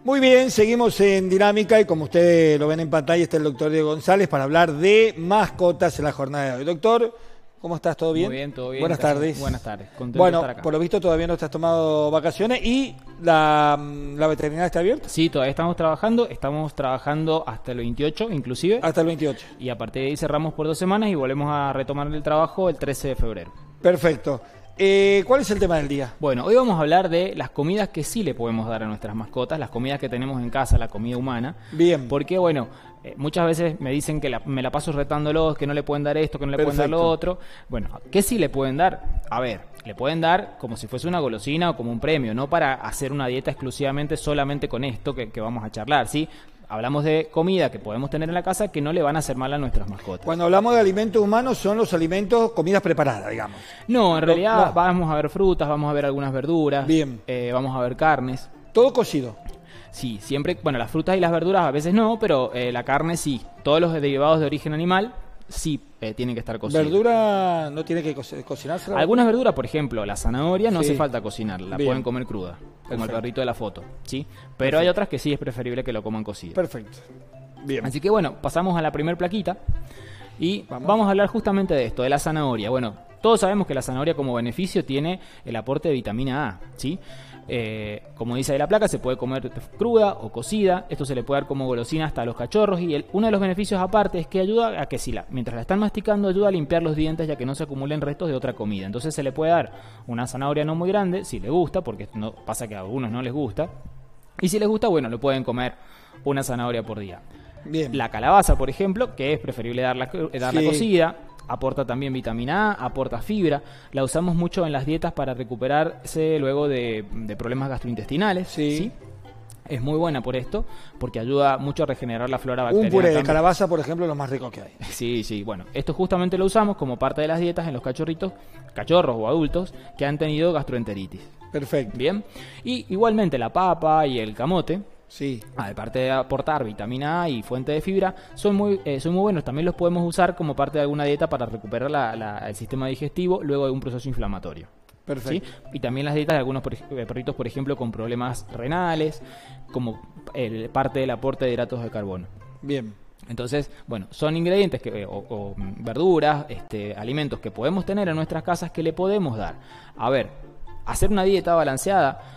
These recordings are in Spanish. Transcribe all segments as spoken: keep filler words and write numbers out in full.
Muy bien, seguimos en Dinámica y como ustedes lo ven en pantalla está el doctor Diego González para hablar de mascotas en la jornada de hoy. Doctor, ¿cómo estás? ¿Todo bien? Muy bien, todo bien. Buenas Gracias. tardes. Buenas tardes. Contento bueno, de estar acá. Por lo visto todavía no estás tomado vacaciones y la, la veterinaria está abierta. Sí, todavía estamos trabajando, estamos trabajando hasta el veintiocho inclusive. Hasta el veintiocho. Y a partir de ahí cerramos por dos semanas y volvemos a retomar el trabajo el trece de febrero. Perfecto. Eh, ¿Cuál es el tema del día? Bueno, hoy vamos a hablar de las comidas que sí le podemos dar a nuestras mascotas, las comidas que tenemos en casa, la comida humana. Bien. Porque, bueno, eh, muchas veces me dicen que la, me la paso retándolos, que no le pueden dar esto, que no le Perfecto. pueden dar lo otro. Bueno, ¿qué sí le pueden dar? A ver, le pueden dar como si fuese una golosina o como un premio, no para hacer una dieta exclusivamente solamente con esto que, que vamos a charlar, ¿sí? Hablamos de comida que podemos tener en la casa que no le van a hacer mal a nuestras mascotas. Cuando hablamos de alimentos humanos son los alimentos, comidas preparadas, digamos. No, en realidad no. vamos a ver frutas, vamos a ver algunas verduras. Bien. Eh, vamos a ver carnes. Todo cocido. Sí, siempre, bueno, las frutas y las verduras a veces no, pero eh, la carne sí. Todos los derivados de origen animal sí eh, tienen que estar cocidos. ¿Verdura no tiene que co cocinarse? Algunas verduras, por ejemplo, la zanahoria no sí. hace falta cocinarla, la Bien. pueden comer cruda, como Perfecto. el perrito de la foto, ¿sí? Pero Perfecto. hay otras que sí es preferible que lo coman cocido. Perfecto. Bien. Así que bueno, pasamos a la primer plaquita y vamos. vamos a hablar justamente de esto, de la zanahoria. Bueno, todos sabemos que la zanahoria como beneficio tiene el aporte de vitamina A, ¿sí? Eh, como dice ahí la placa, se puede comer cruda o cocida. Esto se le puede dar como golosina hasta a los cachorros. Y el, uno de los beneficios aparte es que ayuda a que si la, mientras la están masticando, ayuda a limpiar los dientes ya que no se acumulen restos de otra comida. Entonces se le puede dar una zanahoria no muy grande, si le gusta, porque no, pasa que a algunos no les gusta. Y si les gusta, bueno, lo pueden comer una zanahoria por día. Bien. La calabaza, por ejemplo, que es preferible darla, darla sí. cocida, aporta también vitamina A, aporta fibra. La usamos mucho en las dietas para recuperarse luego de, de problemas gastrointestinales. Sí. ¿sí? Es muy buena por esto, porque ayuda mucho a regenerar la flora bacteriana. Un puré de también. calabaza, por ejemplo, es lo más rico que hay. Sí, sí, bueno, esto justamente lo usamos como parte de las dietas en los cachorritos, cachorros o adultos que han tenido gastroenteritis. Perfecto. Bien, y igualmente la papa y el camote. Sí. Aparte de aportar vitamina A y fuente de fibra, son muy, eh, son muy buenos. También los podemos usar como parte de alguna dieta para recuperar la, la, el sistema digestivo luego de un proceso inflamatorio. Perfecto. ¿sí? Y también las dietas de algunos perritos, por ejemplo, con problemas renales, como el, parte del aporte de hidratos de carbono. Bien. Entonces, bueno, son ingredientes que, o, o verduras, este, alimentos que podemos tener en nuestras casas que le podemos dar. A ver, hacer una dieta balanceada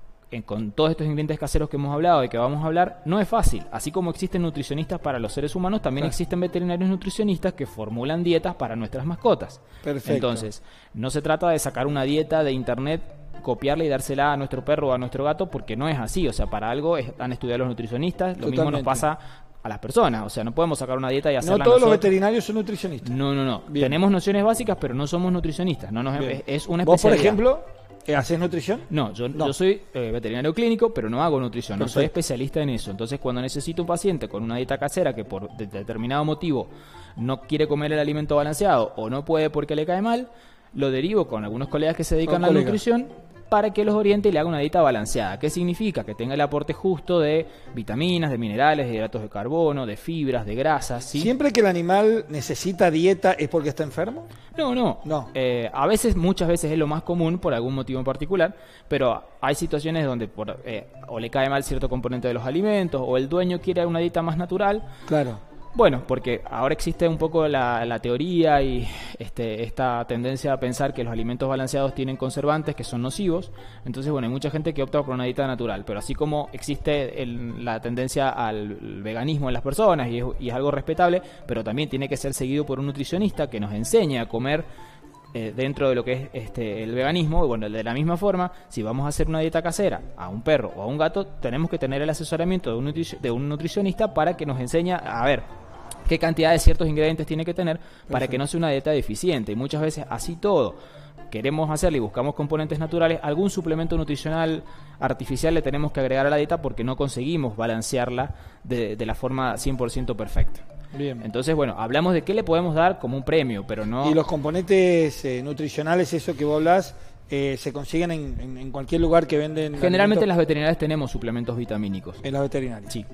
con todos estos ingredientes caseros que hemos hablado y que vamos a hablar, no es fácil. Así como existen nutricionistas para los seres humanos, también claro. existen veterinarios nutricionistas que formulan dietas para nuestras mascotas. Perfecto. Entonces, no se trata de sacar una dieta de internet, copiarla y dársela a nuestro perro o a nuestro gato, porque no es así. O sea, para algo es, han estudiado los nutricionistas, lo Totalmente. mismo nos pasa a las personas. O sea, no podemos sacar una dieta y hacerla No todos nosotros. los veterinarios son nutricionistas. No, no, no. Bien. Tenemos nociones básicas, pero no somos nutricionistas. No nos es, es una especialidad. ¿Vos, por ejemplo, haces nutrición? No, yo, no. yo soy eh, veterinario clínico, pero no hago nutrición, Perfecto. no soy especialista en eso. Entonces, cuando necesito un paciente con una dieta casera que por de determinado motivo no quiere comer el alimento balanceado o no puede porque le cae mal, lo derivo con algunos colegas que se dedican con a la colegas. nutrición para que los oriente y le haga una dieta balanceada. ¿Qué significa? Que tenga el aporte justo de vitaminas, de minerales, de hidratos de carbono, de fibras, de grasas. ¿sí? ¿Siempre que el animal necesita dieta es porque está enfermo? No, no. no. Eh, a veces, muchas veces es lo más común por algún motivo en particular, pero hay situaciones donde por, eh, o le cae mal cierto componente de los alimentos o el dueño quiere una dieta más natural. Claro. Bueno, porque ahora existe un poco la, la teoría y este, esta tendencia a pensar que los alimentos balanceados tienen conservantes que son nocivos. Entonces, bueno, hay mucha gente que opta por una dieta natural. Pero así como existe el, la tendencia al veganismo en las personas y es, y es algo respetable, pero también tiene que ser seguido por un nutricionista que nos enseñe a comer eh, dentro de lo que es este, el veganismo. Bueno, de la misma forma, si vamos a hacer una dieta casera a un perro o a un gato, tenemos que tener el asesoramiento de un, nutric- de un nutricionista para que nos enseñe a ver qué cantidad de ciertos ingredientes tiene que tener para Perfecto. Que no sea una dieta deficiente. Y muchas veces así todo queremos hacerle y buscamos componentes naturales, algún suplemento nutricional artificial le tenemos que agregar a la dieta porque no conseguimos balancearla de, de la forma cien por ciento perfecta. Bien. Entonces, bueno, hablamos de qué le podemos dar como un premio, pero no... Y los componentes eh, nutricionales, eso que vos hablás, eh, se consiguen en, en, en cualquier lugar que venden... Generalmente alimentos. en las veterinarias tenemos suplementos vitamínicos. En las veterinarias. Sí.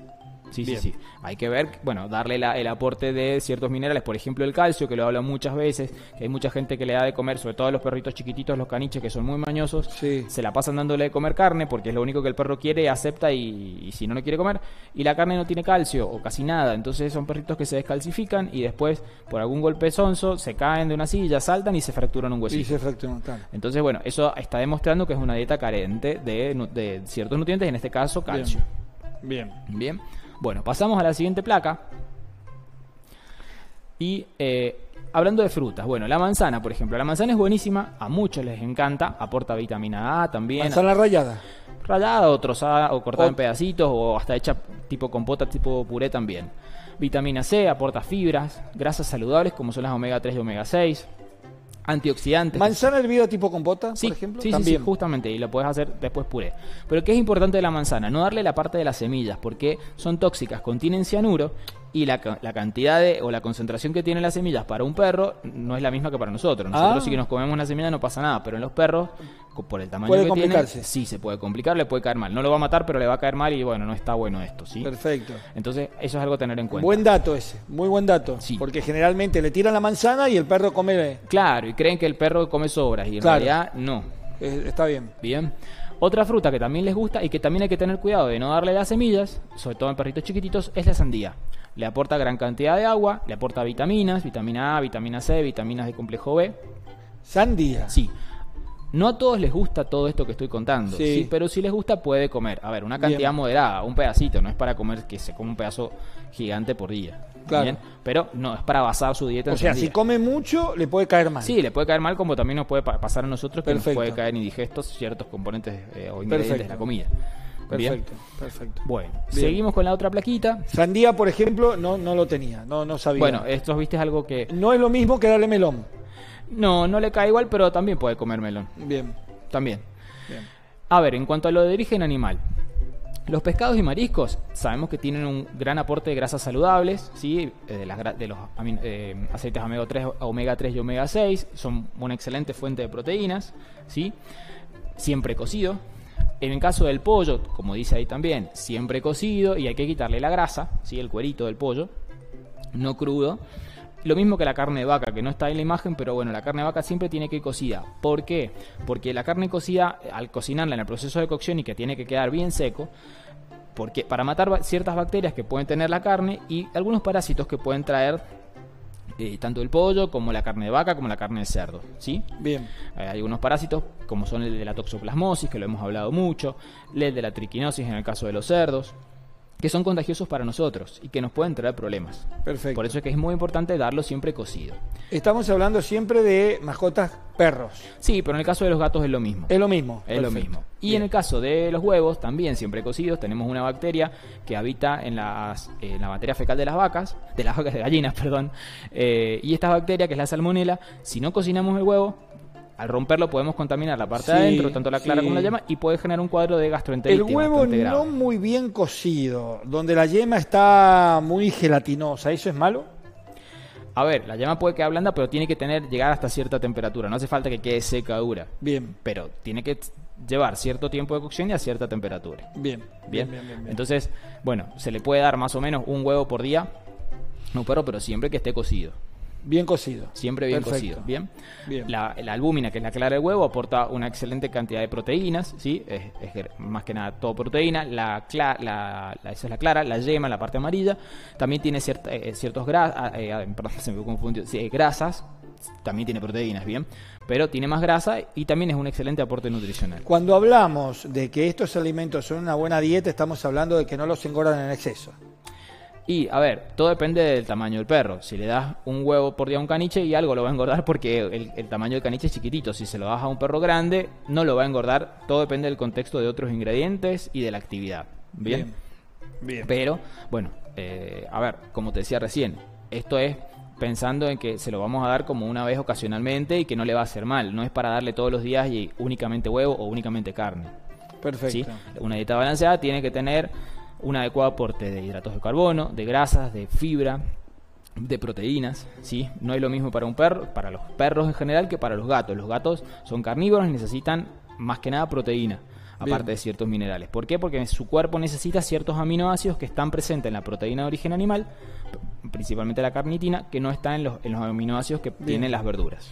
Sí, Bien. sí, sí. Hay que ver, bueno, darle la, el aporte de ciertos minerales, por ejemplo el calcio, que lo hablo muchas veces, que hay mucha gente que le da de comer, sobre todo a los perritos chiquititos, los caniches que son muy mañosos, Sí. se la pasan dándole de comer carne porque es lo único que el perro quiere, acepta y, y si no, no quiere comer, y la carne no tiene calcio o casi nada, entonces son perritos que se descalcifican y después por algún golpe sonso se caen de una silla, saltan y se fracturan un huesito. Y se fracturó, claro. Entonces, bueno, eso está demostrando que es una dieta carente de, nu- de ciertos nutrientes, en este caso calcio. Bien. Bien. Bueno, pasamos a la siguiente placa. Y eh, hablando de frutas, bueno, la manzana, por ejemplo. La manzana es buenísima, a muchos les encanta, aporta vitamina A también. Manzana rallada. Rallada o trozada o cortada O- en pedacitos o hasta hecha tipo compota, tipo puré también. Vitamina C, aporta fibras, grasas saludables como son las omega tres y omega seis. Antioxidantes. Manzana hervida tipo compota, Sí, por ejemplo. sí, sí, También. sí, justamente, y lo puedes hacer después puré. Pero ¿qué es importante de la manzana? No darle la parte de las semillas, porque son tóxicas, contienen cianuro, y la, ca- la cantidad de, o la concentración que tienen las semillas para un perro no es la misma que para nosotros. Nosotros Ah. si que nos comemos una semilla no pasa nada, pero en los perros, co- por el tamaño Puede que tienen, complicarse. sí se puede complicar, le puede caer mal. No lo va a matar, pero le va a caer mal y bueno, no está bueno esto, ¿sí? Perfecto. Entonces, eso es algo a tener en cuenta. Buen dato ese, muy buen dato. Sí. Porque generalmente le tiran la manzana y el perro come. Claro, y creen que el perro come sobras, y en Claro. realidad no. eh, está bien. Bien. Otra fruta que también les gusta y que también hay que tener cuidado de no darle las semillas, sobre todo en perritos chiquititos, es la sandía. Le aporta gran cantidad de agua, le aporta vitaminas, vitamina A, vitamina C, vitaminas de complejo B. Sandía. Sí. No a todos les gusta todo esto que estoy contando, Sí. sí, pero si les gusta puede comer. A ver, una cantidad Bien. moderada, un pedacito, no es para comer que se come un pedazo gigante por día. Claro. Bien, pero no es para basar su dieta O en sea, sandía. si come mucho, le puede caer mal. Sí, le puede caer mal como también nos puede pa- pasar a nosotros que Perfecto. nos puede caer indigestos ciertos componentes eh, o ingredientes Perfecto. de la comida. Bien. Perfecto, perfecto. Bueno, Bien. seguimos con la otra plaquita. Sandía, por ejemplo, no, no lo tenía, no, no sabía. Bueno, esto viste es algo que No es lo mismo que darle melón. no, no le cae igual, pero también puede comer melón. Bien, También. bien. A ver, en cuanto a lo de origen animal. Los pescados y mariscos sabemos que tienen un gran aporte de grasas saludables, ¿sí? Eh, de, las, gra- de los amin- eh, aceites omega tres, omega tres y omega seis, son una excelente fuente de proteínas, ¿sí? Siempre cocido. En el caso del pollo, como dice ahí también, siempre cocido y hay que quitarle la grasa, ¿sí? El cuerito del pollo, no crudo. Lo mismo que la carne de vaca, que no está en la imagen, pero bueno, la carne de vaca siempre tiene que ir cocida. ¿Por qué? Porque la carne cocida, al cocinarla en el proceso de cocción y que tiene que quedar bien seco, porque para matar ba- ciertas bacterias que pueden tener la carne y algunos parásitos que pueden traer eh, tanto el pollo como la carne de vaca como la carne de cerdo, ¿sí? Bien. Eh, Hay algunos parásitos como son el de la toxoplasmosis, que lo hemos hablado mucho, el de la triquinosis en el caso de los cerdos, que son contagiosos para nosotros y que nos pueden traer problemas. Perfecto. Por eso es que es muy importante darlo siempre cocido. Estamos hablando siempre de mascotas perros. Sí, pero en el caso de los gatos es lo mismo. Es lo mismo. Es lo Perfecto. mismo. Y Bien. en el caso de los huevos, también siempre cocidos, tenemos una bacteria que habita en, las, en la materia fecal de las vacas, de las vacas de gallinas, perdón. Eh, y esta bacteria, que es la salmonela, si no cocinamos el huevo, al romperlo podemos contaminar la parte Sí, de adentro, tanto la clara sí. como la yema, y puede generar un cuadro de gastroenteritis El huevo bastante grave. no muy bien cocido, donde la yema está muy gelatinosa, ¿eso es malo? A ver, la yema puede quedar blanda, pero tiene que tener llegar hasta cierta temperatura. No hace falta que quede seca dura, Bien, pero tiene que t- llevar cierto tiempo de cocción y a cierta temperatura. bien, Bien. bien, bien, bien, bien. Entonces, bueno, se le puede dar más o menos un huevo por día a un perro, pero siempre que esté cocido. Bien cocido. Siempre bien Perfecto. cocido. Bien. Bien. La, la albúmina, que es la clara del huevo, aporta una excelente cantidad de proteínas, ¿sí? Es, es gr- más que nada todo proteína. La, cla- la, la- esa es la clara, la yema, la parte amarilla. También tiene cierta- eh, ciertos gra- eh, eh, perdón, se me confundió. Sí, eh, grasas. También tiene proteínas, bien. Pero tiene más grasa y también es un excelente aporte nutricional. Cuando hablamos de que estos alimentos son una buena dieta, estamos hablando de que no los engordan en exceso. Y, a ver, todo depende del tamaño del perro. Si le das un huevo por día a un caniche y algo lo va a engordar porque el, el tamaño del caniche es chiquitito. Si se lo das a un perro grande, no lo va a engordar. Todo depende del contexto de otros ingredientes y de la actividad. Bien. Bien. Pero, bueno, eh, a ver, como te decía recién, esto es pensando en que se lo vamos a dar como una vez ocasionalmente y que no le va a hacer mal. No es para darle todos los días y únicamente huevo o únicamente carne. Perfecto. ¿Sí? Una dieta balanceada tiene que tener un adecuado aporte de hidratos de carbono, de grasas, de fibra, de proteínas, ¿sí? No es lo mismo para un perro, para los perros en general, que para los gatos. Los gatos son carnívoros y necesitan más que nada proteína. aparte Bien. de ciertos minerales. ¿Por qué? Porque su cuerpo necesita ciertos aminoácidos que están presentes en la proteína de origen animal, principalmente la carnitina, que no está en los, en los aminoácidos que Bien. tienen las verduras.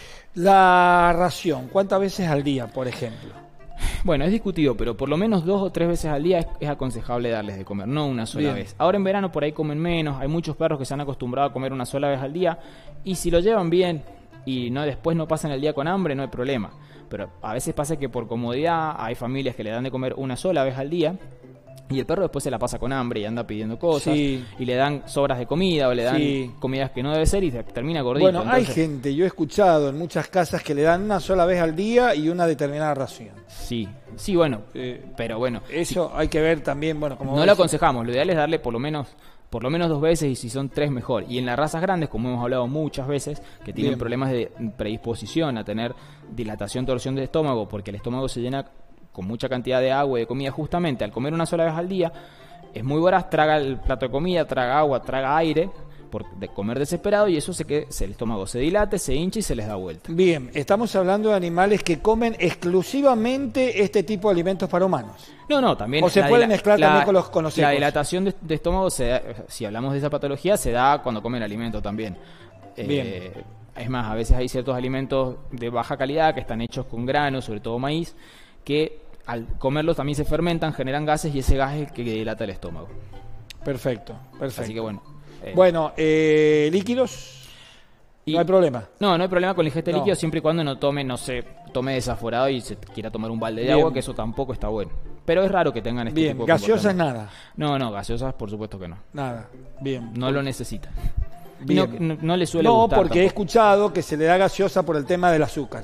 La ración, ¿cuántas veces al día, por ejemplo? Bueno, es discutido, pero por lo menos dos o tres veces al día es, es aconsejable darles de comer, no una sola Bien. vez. Ahora en verano por ahí comen menos, hay muchos perros que se han acostumbrado a comer una sola vez al día, y si lo llevan bien y no después no pasan el día con hambre, no hay problema. Pero a veces pasa que por comodidad hay familias que le dan de comer una sola vez al día, y el perro después se la pasa con hambre y anda pidiendo cosas, Sí. y le dan sobras de comida o le dan Sí. comidas que no debe ser y se termina gordito. Bueno, hay Entonces, gente, yo he escuchado en muchas casas que le dan una sola vez al día y una determinada ración. Sí, sí, bueno, Eh, pero bueno. Eso hay que ver también, bueno, como No vos lo decís. aconsejamos, lo ideal es darle por lo menos por lo menos dos veces y si son tres mejor. Y en las razas grandes, como hemos hablado muchas veces, que tienen Bien. problemas de predisposición a tener dilatación, torsión de estómago, porque el estómago se llena con mucha cantidad de agua y de comida justamente al comer una sola vez al día, es muy voraz, traga el plato de comida, traga agua, traga aire, por de comer desesperado y eso se que el estómago se dilate, se hincha y se les da vuelta. Bien, estamos hablando de animales que comen exclusivamente este tipo de alimentos para humanos. No, no, también... O se la puede dila- mezclar la- también con los- con los La secos. dilatación de, de estómago, se da- si hablamos de esa patología, se da cuando comen alimento también. Eh, Bien. es más, a veces hay ciertos alimentos de baja calidad que están hechos con granos, sobre todo maíz, que al comerlos también se fermentan, generan gases y ese gas es el que dilata el estómago. Perfecto, perfecto. Así que bueno. eh, Bueno, eh, líquidos, y- no hay problema. No, no hay problema con la ingesta de No. líquido siempre y cuando no tome, no sé, tome desaforado y se quiera tomar un balde de Bien. agua, que eso tampoco está bueno. Pero es raro que tengan este Bien, tipo de gaseosas comportamiento. nada, No, no, gaseosas por supuesto que no. nada. Bien. No lo necesitan. Y Bien. No, no, no le suele No, gustar porque he tampoco. escuchado que se le da gaseosa por el tema del azúcar.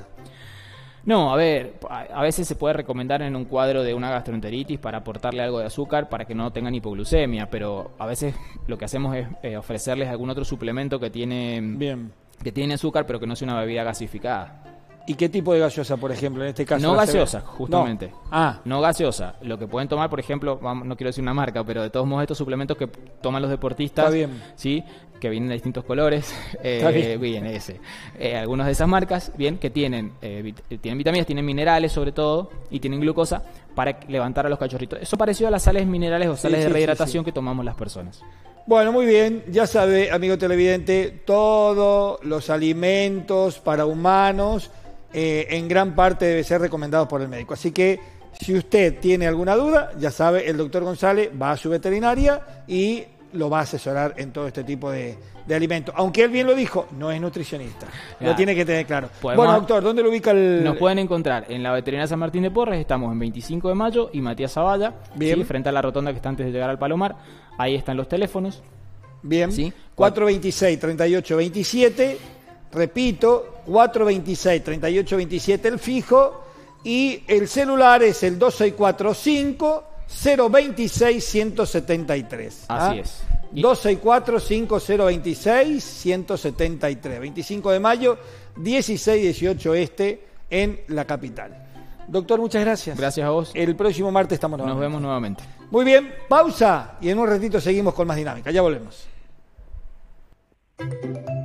No, a ver, a a veces se puede recomendar en un cuadro de una gastroenteritis para aportarle algo de azúcar para que no tengan hipoglucemia, pero a veces lo que hacemos es eh, ofrecerles algún otro suplemento que tiene, Bien. que tiene azúcar pero que no sea una bebida gasificada. ¿Y qué tipo de gaseosa, por ejemplo, en este caso? No la gaseosa, cerveza? justamente. No. Ah, No gaseosa. Lo que pueden tomar, por ejemplo, vamos, no quiero decir una marca, pero de todos modos estos suplementos que toman los deportistas, Está bien. sí, que vienen de distintos colores, eh, Está bien. bien, ese. Eh, algunas de esas marcas, bien, que tienen, eh, vit- tienen vitaminas, tienen minerales sobre todo, y tienen glucosa para levantar a los cachorritos. Eso parecido a las sales minerales o Sí, sales sí, de sí, rehidratación sí. que tomamos las personas. bueno, muy bien. Ya sabe, amigo televidente, todos los alimentos para humanos eh, en gran parte deben ser recomendados por el médico. Así que si usted tiene alguna duda, ya sabe, el doctor González va a su veterinaria y lo va a asesorar en todo este tipo de, de alimentos. Aunque él bien lo dijo, no es nutricionista. Lo Claro. tiene que tener claro. Podemos- Bueno, doctor, ¿dónde lo ubica el...? Nos pueden encontrar en la veterinaria San Martín de Porres, estamos en veinticinco de mayo y Matías Zavalla, Bien. ¿sí? Frente a la rotonda que está antes de llegar al Palomar. Ahí están los teléfonos. Bien, Sí. cuatro veintiséis, treinta y ocho veintisiete, repito, cuatro veintiséis, treinta y ocho veintisiete el fijo, y el celular es el dos seis cuatro cinco, cero veintiséis, ciento setenta y tres. Así es. Y- dos seis cuatro cinco, cero veintiséis, ciento setenta y tres. veinticinco de mayo, dieciséis dieciocho este, en la capital. Doctor, muchas gracias. Gracias a vos. El próximo martes estamos Nos nuevamente. vemos nuevamente. Muy bien, pausa y en un ratito seguimos con más dinámica. Ya volvemos.